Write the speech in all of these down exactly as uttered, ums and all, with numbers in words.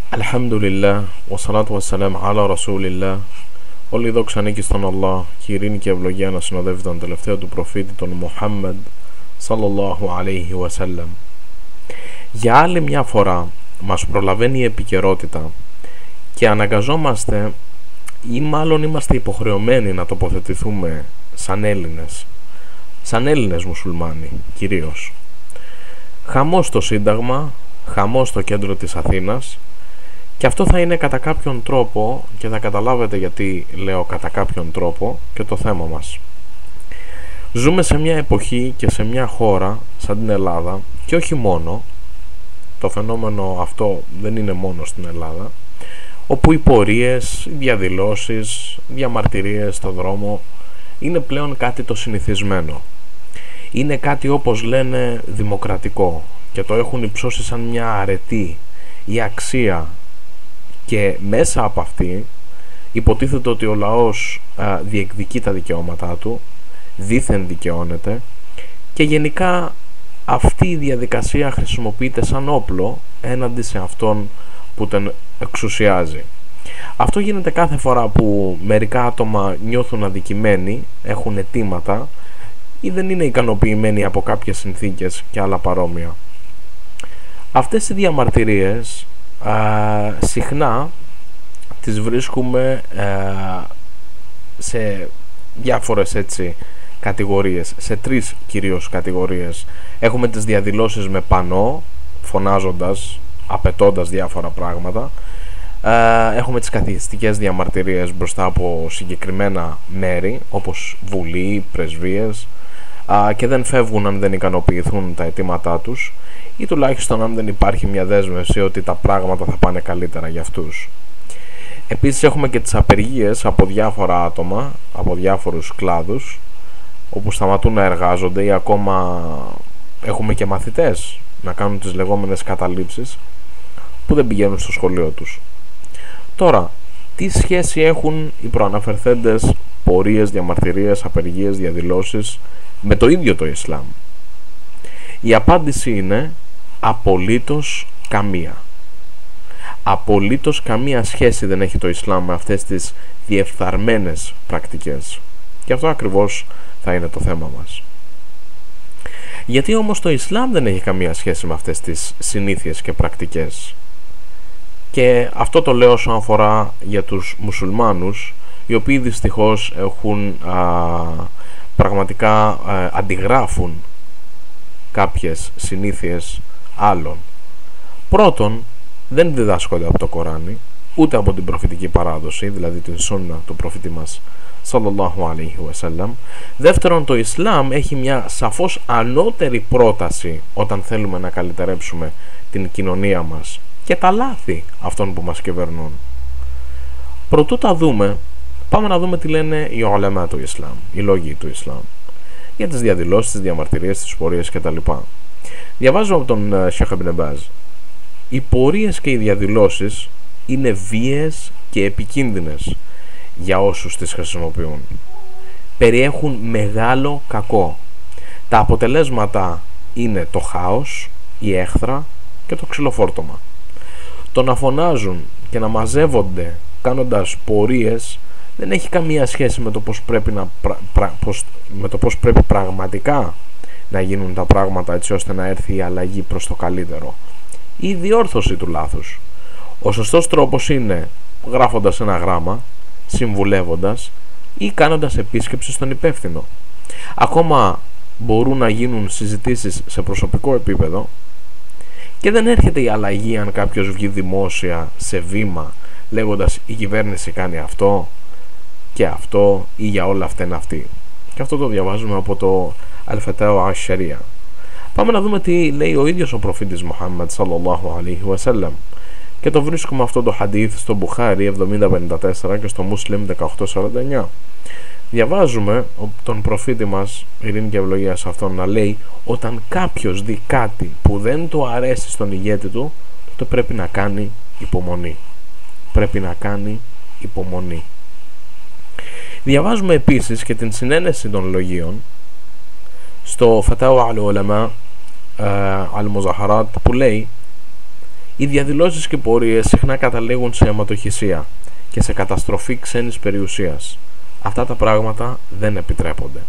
Αλχαμδουλιλlah, wassalatu wassalam ala rasulillah. Όλη η δόξα ανήκει στον Allah και η ειρήνη και η ευλογία να συνοδεύει τον τελευταίο του προφήτη, τον Μουχάμμαντ σαλλαλλάχου αλaihi wasallam. Για άλλη μια φορά μας προλαβαίνει η επικαιρότητα και αναγκαζόμαστε ή μάλλον είμαστε υποχρεωμένοι να τοποθετηθούμε σαν Έλληνες, σαν Έλληνες μουσουλμάνοι κυρίως. Χαμός στο Σύνταγμα, χαμός στο κέντρο της Αθήνας. Και αυτό θα είναι κατά κάποιον τρόπο, και θα καταλάβετε γιατί λέω κατά κάποιον τρόπο, και το θέμα μας. Ζούμε σε μια εποχή και σε μια χώρα σαν την Ελλάδα, και όχι μόνο, το φαινόμενο αυτό δεν είναι μόνο στην Ελλάδα, όπου οι πορείες, οι διαδηλώσεις, οι διαμαρτυρίες στο δρόμο είναι πλέον κάτι το συνηθισμένο. Είναι κάτι, όπως λένε, δημοκρατικό και το έχουν υψώσει σαν μια αρετή ή αξία. Και μέσα από αυτή υποτίθεται ότι ο λαός α, διεκδικεί τα δικαιώματά του, δήθεν δικαιώνεται, και γενικά αυτή η διαδικασία χρησιμοποιείται σαν όπλο έναντι σε αυτόν που τον εξουσιάζει. Αυτό γίνεται κάθε φορά που μερικά άτομα νιώθουν αδικημένοι, έχουν αιτήματα ή δεν είναι ικανοποιημένοι από κάποιες συνθήκες και άλλα παρόμοια. Αυτές οι διαμαρτυρίες Uh, συχνά τις βρίσκουμε uh, σε διάφορες έτσι κατηγορίες, σε τρεις κυρίως κατηγορίες. Έχουμε τις διαδηλώσεις με πανό, φωνάζοντας, απαιτώντας διάφορα πράγματα. uh, Έχουμε τις καθιστικές διαμαρτυρίες μπροστά από συγκεκριμένα μέρη, όπως βουλή, πρεσβείες, uh, και δεν φεύγουν αν δεν ικανοποιηθούν τα αιτήματά τους, ή τουλάχιστον αν δεν υπάρχει μια δέσμευση ότι τα πράγματα θα πάνε καλύτερα για αυτούς. Επίσης έχουμε και τις απεργίες από διάφορα άτομα, από διάφορους κλάδους, όπου σταματούν να εργάζονται, ή ακόμα έχουμε και μαθητές να κάνουν τις λεγόμενες καταλήψεις που δεν πηγαίνουν στο σχολείο τους. Τώρα, τι σχέση έχουν οι προαναφερθέντες πορείες, διαμαρτυρίες, απεργίες, διαδηλώσεις με το ίδιο το Ισλάμ? Η απάντηση είναι απολύτως καμία. Απολύτως καμία σχέση δεν έχει το Ισλάμ με αυτές τις διεφθαρμένες πρακτικές. Και αυτό ακριβώς θα είναι το θέμα μας. Γιατί όμως το Ισλάμ δεν έχει καμία σχέση με αυτές τις συνήθειες και πρακτικές? Και αυτό το λέω όσον αφορά για τους μουσουλμάνους, οι οποίοι δυστυχώς έχουν α, πραγματικά α, αντιγράφουν κάποιες συνήθειες άλλων. Πρώτον, δεν διδάσκονται από το Κοράνι, ούτε από την προφητική παράδοση, δηλαδή την σунνα του προφήτη μας σαλλαλλάχου αλaihi wasallam. Δεύτερον, το Ισλάμ έχει μια σαφώς ανώτερη πρόταση όταν θέλουμε να καλυτερέψουμε την κοινωνία μας και τα λάθη αυτών που μας κυβερνούν. Προτού τα δούμε, πάμε να δούμε τι λένε οι ουλαμά του Ισλάμ, οι λόγοι του Ισλάμ, για τις διαδηλώσεις, τις διαμαρτυρίες, τις πορείες κτλ. Διαβάζω από τον Σιχ Ιμπν Μπάζ. Οι πορείες και οι διαδηλώσεις είναι βίαιες και επικίνδυνες για όσους τις χρησιμοποιούν. Περιέχουν μεγάλο κακό. Τα αποτελέσματα είναι το χάος, η έχθρα και το ξυλοφόρτωμα. Το να φωνάζουν και να μαζεύονται κάνοντας πορείες δεν έχει καμία σχέση με το πώς πρέπει, να, πρα, πρα, πώς, με το πώς πρέπει πραγματικά να γίνουν τα πράγματα, έτσι ώστε να έρθει η αλλαγή προς το καλύτερο ή η διόρθωση του λάθους. Ο σωστός τρόπος είναι γράφοντας ένα γράμμα, συμβουλεύοντας ή κάνοντας επίσκεψη στον υπεύθυνο. Ακόμα μπορούν να γίνουν συζητήσεις σε προσωπικό επίπεδο και δεν έρχεται η αλλαγή αν κάποιος βγει δημόσια σε βήμα λέγοντας η κυβέρνηση κάνει αυτό και αυτό ή για όλα αυτά είναι αυτή. Και αυτό το διαβάζουμε από το Αλ-Φατάουα Ασ-Σαρία. Πάμε να δούμε τι λέει ο ίδιος ο προφήτης Μουχάμμαντ σαλλαλλάχου αλaihi wasallam, και το βρίσκουμε αυτό το χαντίθ στο Μπουχάρι εβδομήντα πενήντα τέσσερα και στο Μούσλιμ δεκαοκτώ σαράντα εννιά. Διαβάζουμε τον προφήτη μας, ειρήνη και ευλογία σε αυτόν, να λέει: όταν κάποιος δει κάτι που δεν του αρέσει στον ηγέτη του, τότε πρέπει να κάνει υπομονή. Πρέπει να κάνει υπομονή. Διαβάζουμε επίσης και την συνένεση των λογίων στο Φατάουα Al-Ulama Al-Muzaharat, που λέει: Οι διαδηλώσεις και πορείες συχνά καταλήγουν σε αιματοχυσία και σε καταστροφή ξένης περιουσίας. Αυτά τα πράγματα δεν επιτρέπονται.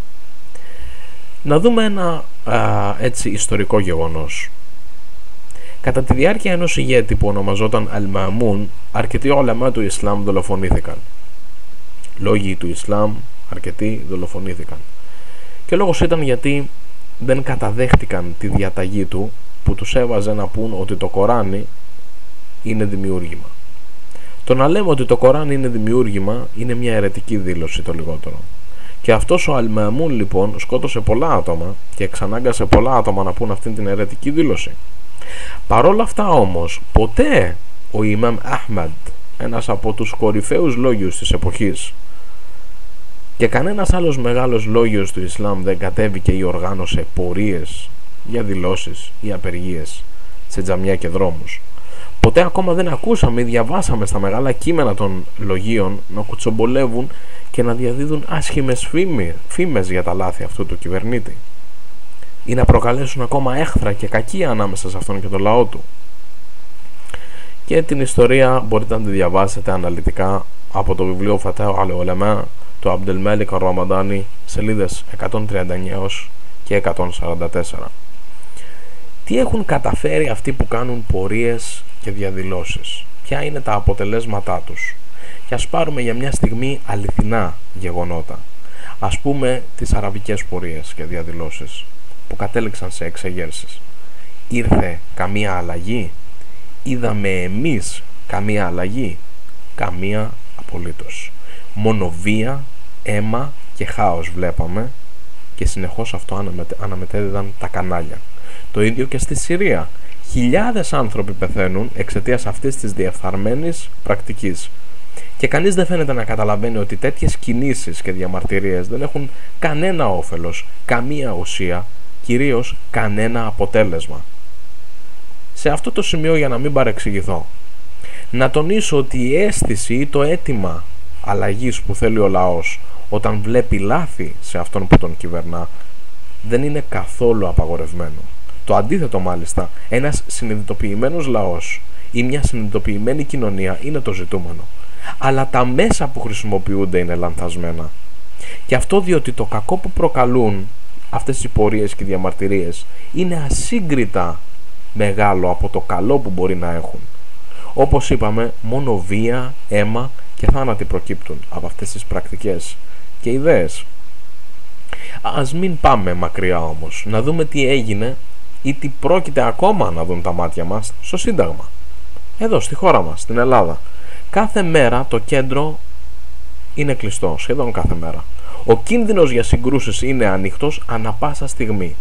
Να δούμε ένα α, έτσι ιστορικό γεγονός. Κατά τη διάρκεια ενός ηγέτη που ονομαζόταν Αλ-Μαμούν, αρκετοί ολαμά του Ισλάμ δολοφονήθηκαν. Λόγοι του Ισλάμ, αρκετοί δολοφονήθηκαν. Και λόγος ήταν γιατί δεν καταδέχτηκαν τη διαταγή του που τους έβαζε να πούν ότι το Κοράνι είναι δημιούργημα. Το να λέμε ότι το Κοράνι είναι δημιούργημα είναι μια αιρετική δήλωση το λιγότερο. Και αυτός ο Αλ-Μαμούν λοιπόν σκότωσε πολλά άτομα και εξανάγκασε πολλά άτομα να πούν αυτήν την αιρετική δήλωση. Παρόλα αυτά όμως, ποτέ ο Ιμάμ Αχμαντ, ένας από τους κορυφαίους λόγιους της εποχής, και κανένας άλλος μεγάλος λόγιος του Ισλάμ δεν κατέβηκε ή οργάνωσε πορείες για δηλώσεις ή απεργίες σε τζαμιά και δρόμους. Ποτέ ακόμα δεν ακούσαμε ή διαβάσαμε στα μεγάλα κείμενα των λογίων να κουτσομπολεύουν και να διαδίδουν άσχημες φήμες για τα λάθη αυτού του κυβερνήτη ή να προκαλέσουν ακόμα έχθρα και κακία ανάμεσα σε αυτόν και το λαό του. Και την ιστορία μπορείτε να τη διαβάσετε αναλυτικά από το βιβλίο Φατάου Αλ-Ουλαμά του Αμπντελμέλικ Ραμαντάνι, σελίδες εκατόν τριάντα εννέα και εκατόν σαράντα τέσσερα. Τι έχουν καταφέρει αυτοί που κάνουν πορείες και διαδηλώσεις? Ποια είναι τα αποτελέσματά τους? Και ας πάρουμε για μια στιγμή αληθινά γεγονότα. Ας πούμε τις αραβικές πορείες και διαδηλώσεις που κατέληξαν σε εξεγέρσεις. Ήρθε καμία αλλαγή? Είδαμε εμείς καμία αλλαγή? Καμία απολύτως. Μόνο βία, αίμα και χάος βλέπαμε και συνεχώς αυτό αναμετε... αναμετέδιδαν τα κανάλια. Το ίδιο και στη Συρία. Χιλιάδες άνθρωποι πεθαίνουν εξαιτίας αυτής της διεφθαρμένης πρακτικής. Και κανείς δεν φαίνεται να καταλαβαίνει ότι τέτοιες κινήσεις και διαμαρτυρίες δεν έχουν κανένα όφελος, καμία ουσία, κυρίως κανένα αποτέλεσμα. Σε αυτό το σημείο, για να μην παρεξηγηθώ, να τονίσω ότι η αίσθηση ή το αίτημα αλλαγής που θέλει ο λαός όταν βλέπει λάθη σε αυτόν που τον κυβερνά δεν είναι καθόλου απαγορευμένο. Το αντίθετο μάλιστα, ένας συνειδητοποιημένος λαός ή μια συνειδητοποιημένη κοινωνία είναι το ζητούμενο. Αλλά τα μέσα που χρησιμοποιούνται είναι λανθασμένα. Και αυτό διότι το κακό που προκαλούν αυτές οι πορείες και οι διαμαρτυρίες είναι ασύγκριτα μεγάλο από το καλό που μπορεί να έχουν. Όπως είπαμε, μόνο βία, αίμα και θάνατοι προκύπτουν από αυτές τις πρακτικές και ιδέες. Ας μην πάμε μακριά όμως, να δούμε τι έγινε ή τι πρόκειται ακόμα να δουν τα μάτια μας στο Σύνταγμα. Εδώ στη χώρα μας, στην Ελλάδα. Κάθε μέρα το κέντρο είναι κλειστό, σχεδόν κάθε μέρα. Ο κίνδυνος για συγκρούσεις είναι ανοιχτός ανα πάσα στιγμή.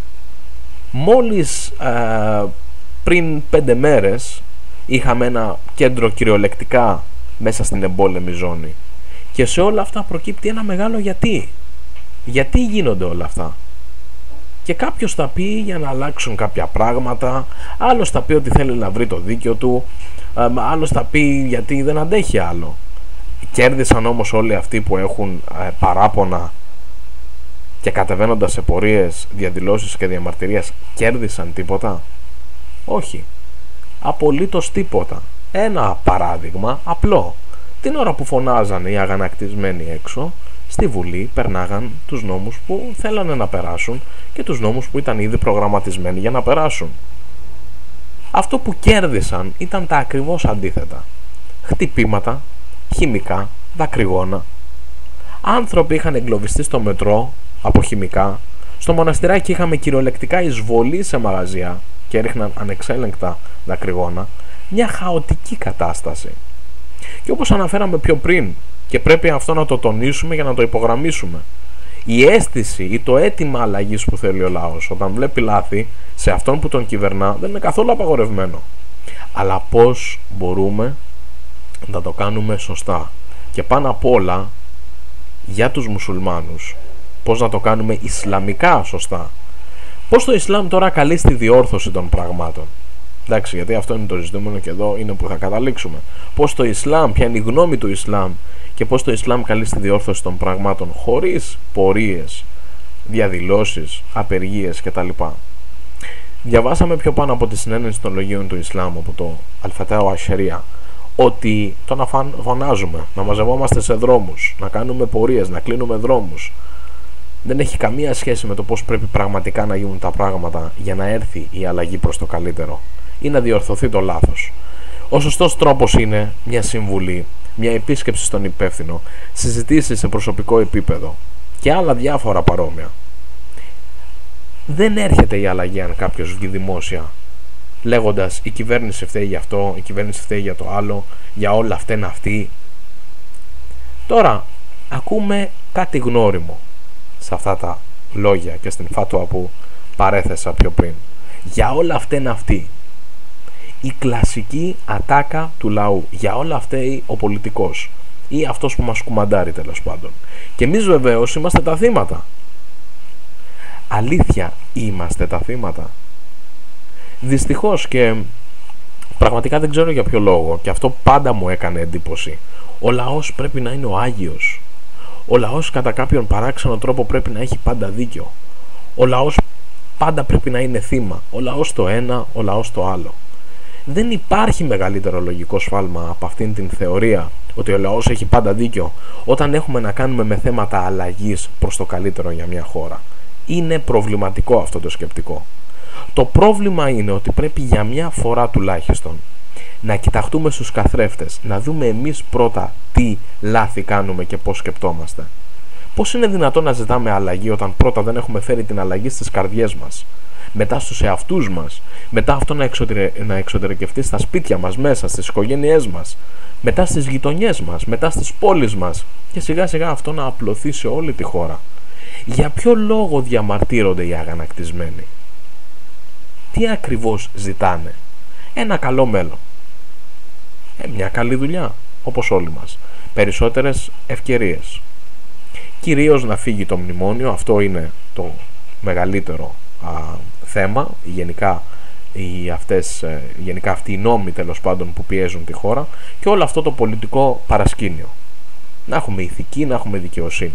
Μόλις ε, πριν πέντε μέρες είχαμε ένα κέντρο κυριολεκτικά μέσα στην εμπόλεμη ζώνη. Και σε όλα αυτά προκύπτει ένα μεγάλο γιατί. Γιατί γίνονται όλα αυτά? Και κάποιος θα πει για να αλλάξουν κάποια πράγματα, άλλος θα πει ότι θέλει να βρει το δίκιο του, άλλος θα πει γιατί δεν αντέχει άλλο. Κέρδισαν όμως όλοι αυτοί που έχουν ε, παράπονα και κατεβαίνοντας σε πορείες, διαδηλώσεις και διαμαρτυρίες, κέρδισαν τίποτα? Όχι. Απολύτως τίποτα. Ένα παράδειγμα απλό. Την ώρα που φωνάζανε οι αγανακτισμένοι έξω, στη Βουλή περνάγαν τους νόμους που θέλανε να περάσουν και τους νόμους που ήταν ήδη προγραμματισμένοι για να περάσουν. Αυτό που κέρδισαν ήταν τα ακριβώς αντίθετα. Χτυπήματα, χημικά, δακρυγόνα. Άνθρωποι είχαν εγκλωβιστεί στο μετρό από χημικά. Στο μοναστηράκι είχαμε κυριολεκτικά εισβολή σε μαγαζιά και έριχναν ανεξέλεγκτα δακρυγόνα. Μια χαοτική κατάσταση. Και όπως αναφέραμε πιο πριν, και πρέπει αυτό να το τονίσουμε για να το υπογραμμίσουμε, η αίσθηση ή το αίτημα αλλαγής που θέλει ο λαός όταν βλέπει λάθη σε αυτόν που τον κυβερνά δεν είναι καθόλου απαγορευμένο. Αλλά πώς μπορούμε να το κάνουμε σωστά? Και πάνω απ' όλα για τους μουσουλμάνους, πώς να το κάνουμε ισλαμικά σωστά? Πώς το Ισλάμ τώρα καλεί στη διόρθωση των πραγμάτων? Εντάξει, γιατί αυτό είναι το ζητούμενο και εδώ είναι που θα καταλήξουμε. Πώς το Ισλάμ, ποια είναι η γνώμη του Ισλάμ και πώς το Ισλάμ καλεί στη διόρθωση των πραγμάτων χωρίς πορείες, διαδηλώσεις, απεργίες κτλ. Διαβάσαμε πιο πάνω από τη συνένεση των λογίων του Ισλάμ, από το Αλφατάου Ασσαρία, ότι το να φωνάζουμε, να μαζευόμαστε σε δρόμους, να κάνουμε πορείες, να κλείνουμε δρόμους, δεν έχει καμία σχέση με το πώς πρέπει πραγματικά να γίνουν τα πράγματα για να έρθει η αλλαγή προς το καλύτερο ή να διορθωθεί το λάθος. Ο σωστός τρόπος είναι μια συμβουλή, μια επίσκεψη στον υπεύθυνο, συζητήσεις σε προσωπικό επίπεδο και άλλα διάφορα παρόμοια. Δεν έρχεται η αλλαγή αν κάποιος βγει δημόσια λέγοντας η κυβέρνηση φταίει για αυτό, η κυβέρνηση φταίει για το άλλο, για όλα φταίνε αυτοί. Τώρα ακούμε κάτι γνώριμο σε αυτά τα λόγια και στην φάτουα που παρέθεσα πιο πριν. Για όλα φταίνε αυτοί. Η κλασική ατάκα του λαού. Για όλα φταίει ο πολιτικός ή αυτός που μας κουμαντάρει, τέλος πάντων. Και εμείς βεβαίως είμαστε τα θύματα. Αλήθεια, είμαστε τα θύματα? Δυστυχώς, και πραγματικά δεν ξέρω για ποιο λόγο, και αυτό πάντα μου έκανε εντύπωση, ο λαός πρέπει να είναι ο Άγιος. Ο λαός κατά κάποιον παράξενο τρόπο πρέπει να έχει πάντα δίκιο. Ο λαός πάντα πρέπει να είναι θύμα. Ο λαός το ένα, ο λαός το άλλο. Δεν υπάρχει μεγαλύτερο λογικό σφάλμα από αυτήν την θεωρία ότι ο λαός έχει πάντα δίκιο όταν έχουμε να κάνουμε με θέματα αλλαγής προς το καλύτερο για μια χώρα. Είναι προβληματικό αυτό το σκεπτικό. Το πρόβλημα είναι ότι πρέπει για μια φορά τουλάχιστον να κοιταχτούμε στους καθρέφτες, να δούμε εμείς πρώτα τι λάθη κάνουμε και πώς σκεπτόμαστε. Πώς είναι δυνατόν να ζητάμε αλλαγή όταν πρώτα δεν έχουμε φέρει την αλλαγή στις καρδιές μας, μετά στους εαυτούς μας, μετά αυτό να, εξωτερε... να εξωτερικευτεί στα σπίτια μας μέσα, στις οικογένειές μας, μετά στις γειτονιές μας, μετά στις πόλεις μας και σιγά σιγά αυτό να απλωθεί σε όλη τη χώρα. Για ποιο λόγο διαμαρτύρονται οι αγανακτισμένοι? Τι ακριβώς ζητάνε? Ένα καλό μέλλον. Ε, μια καλή δουλειά, όπως όλοι μας. Περισσότερες ευκαιρίες. Κυρίως να φύγει το μνημόνιο, αυτό είναι το μεγαλύτερο α, θέμα. Γενικά, οι αυτές, γενικά αυτοί οι νόμοι, τέλος πάντων, που πιέζουν τη χώρα, και όλο αυτό το πολιτικό παρασκήνιο. Να έχουμε ηθική, να έχουμε δικαιοσύνη.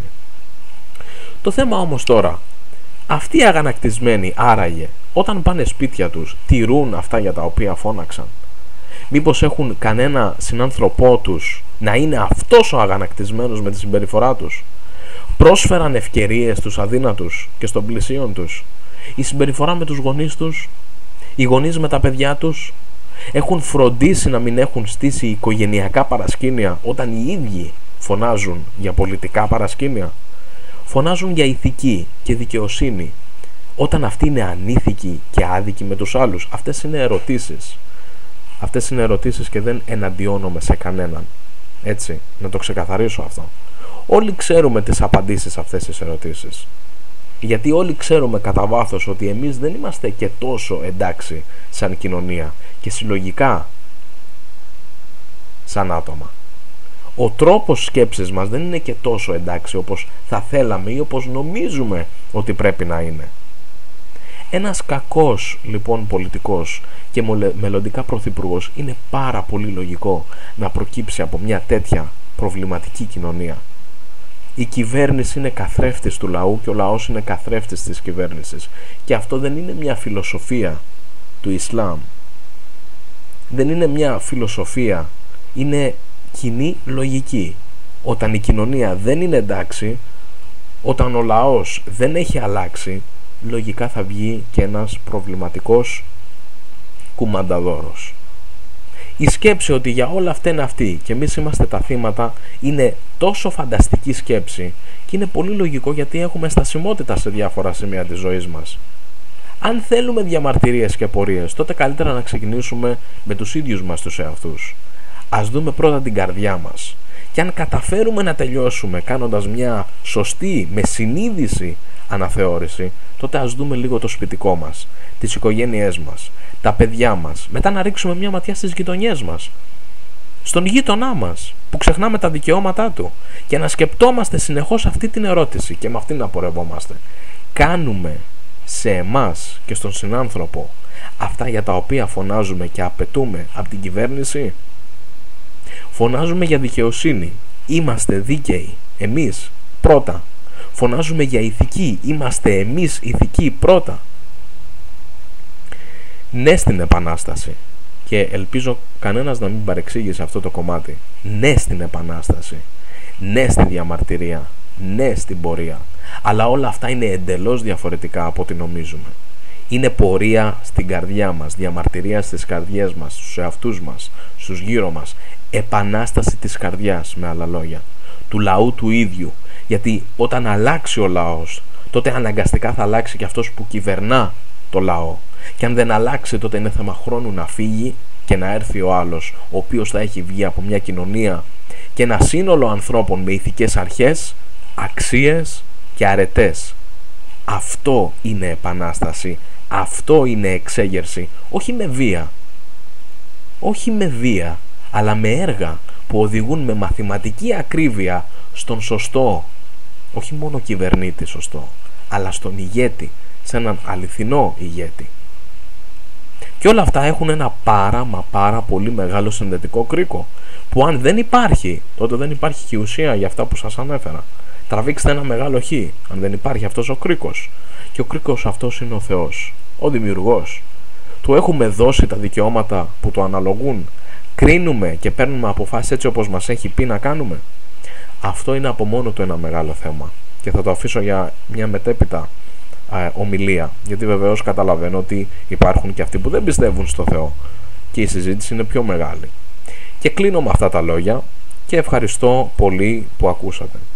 Το θέμα όμως τώρα, αυτοί οι αγανακτισμένοι άραγε όταν πάνε σπίτια τους τηρούν αυτά για τα οποία φώναξαν? Μήπως έχουν κανένα συνάνθρωπό τους να είναι αυτός ο αγανακτισμένος με τη συμπεριφορά τους? Πρόσφεραν ευκαιρίες στους αδύνατους και στον πλησίον τους? Η συμπεριφορά με τους γονείς τους, οι γονείς με τα παιδιά τους, έχουν φροντίσει να μην έχουν στήσει οικογενειακά παρασκήνια όταν οι ίδιοι φωνάζουν για πολιτικά παρασκήνια? Φωνάζουν για ηθική και δικαιοσύνη όταν αυτοί είναι ανήθικοι και άδικοι με τους άλλους? Αυτές είναι ερωτήσεις. Αυτές είναι ερωτήσεις και δεν εναντιώνομαι σε κανέναν. Έτσι, να το ξεκαθαρίσω αυτό. Όλοι ξέρουμε τις απαντήσεις σε αυτές τις ερωτήσεις. Γιατί όλοι ξέρουμε κατά βάθος ότι εμείς δεν είμαστε και τόσο εντάξει σαν κοινωνία και συλλογικά σαν άτομα. Ο τρόπος σκέψης μας δεν είναι και τόσο εντάξει όπως θα θέλαμε ή όπως νομίζουμε ότι πρέπει να είναι. Ένας κακός λοιπόν πολιτικός και μελλοντικά πρωθυπουργός είναι πάρα πολύ λογικό να προκύψει από μια τέτοια προβληματική κοινωνία. Η κυβέρνηση είναι καθρέφτης του λαού και ο λαός είναι καθρέφτης της κυβέρνησης. Και αυτό δεν είναι μια φιλοσοφία του Ισλάμ. Δεν είναι μια φιλοσοφία, είναι κοινή λογική. Όταν η κοινωνία δεν είναι εντάξει, όταν ο λαός δεν έχει αλλάξει, λογικά θα βγει και ένας προβληματικός κουμανταδόρος. Η σκέψη ότι για όλα αυτά είναι αυτή και εμείς είμαστε τα θύματα είναι τόσο φανταστική σκέψη και είναι πολύ λογικό, γιατί έχουμε στασιμότητα σε διάφορα σημεία της ζωής μας. Αν θέλουμε διαμαρτυρίες και πορείες, τότε καλύτερα να ξεκινήσουμε με τους ίδιους μας τους εαυτούς. Ας δούμε πρώτα την καρδιά μας. Και αν καταφέρουμε να τελειώσουμε κάνοντας μια σωστή, με συνείδηση αναθεώρηση, τότε ας δούμε λίγο το σπιτικό μας, τις οικογένειές μας, τα παιδιά μας. Μετά να ρίξουμε μια ματιά στις γειτονιές μας, στον γείτονά μας που ξεχνάμε τα δικαιώματά του, και να σκεπτόμαστε συνεχώς αυτή την ερώτηση και με αυτή να πορευόμαστε. Κάνουμε σε εμάς και στον συνάνθρωπο αυτά για τα οποία φωνάζουμε και απαιτούμε από την κυβέρνηση? Φωνάζουμε για δικαιοσύνη, είμαστε δίκαιοι εμείς πρώτα? Φωνάζουμε για ηθική, είμαστε εμείς ηθικοί πρώτα? Ναι στην Επανάσταση. Και ελπίζω κανένας να μην παρεξήγησε αυτό το κομμάτι. Ναι στην Επανάσταση. Ναι στη διαμαρτυρία. Ναι στην πορεία. Αλλά όλα αυτά είναι εντελώς διαφορετικά από ό,τι νομίζουμε. Είναι πορεία στην καρδιά μας, διαμαρτυρία στις καρδιές μας, στους εαυτούς μας, στους γύρω μας. Επανάσταση της καρδιάς, με άλλα λόγια. Του λαού του ίδιου. Γιατί όταν αλλάξει ο λαός, τότε αναγκαστικά θα αλλάξει και αυτός που κυβερνά το λαό. Και αν δεν αλλάξει, τότε είναι θέμα χρόνου να φύγει και να έρθει ο άλλος, ο οποίος θα έχει βγει από μια κοινωνία και ένα σύνολο ανθρώπων με ηθικές αρχές, αξίες και αρετές. Αυτό είναι επανάσταση. Αυτό είναι εξέγερση. Όχι με βία. Όχι με βία, αλλά με έργα που οδηγούν με μαθηματική ακρίβεια στον σωστό, όχι μόνο κυβερνήτη σωστό, αλλά στον ηγέτη, σε έναν αληθινό ηγέτη. Και όλα αυτά έχουν ένα πάρα μα πάρα πολύ μεγάλο συνδετικό κρίκο, που αν δεν υπάρχει, τότε δεν υπάρχει και ουσία για αυτά που σας ανέφερα. Τραβήξτε ένα μεγάλο χ, αν δεν υπάρχει αυτός ο κρίκος. Και ο κρίκος αυτός είναι ο Θεός, ο Δημιουργός. Του έχουμε δώσει τα δικαιώματα που του αναλογούν. Κρίνουμε και παίρνουμε αποφάσεις έτσι όπως μας έχει πει να κάνουμε. Αυτό είναι από μόνο του ένα μεγάλο θέμα. Και θα το αφήσω για μια μετέπειτα ε, ομιλία. Γιατί βεβαίως καταλαβαίνω ότι υπάρχουν και αυτοί που δεν πιστεύουν στο Θεό. Και η συζήτηση είναι πιο μεγάλη. Και κλείνω με αυτά τα λόγια και ευχαριστώ πολύ που ακούσατε.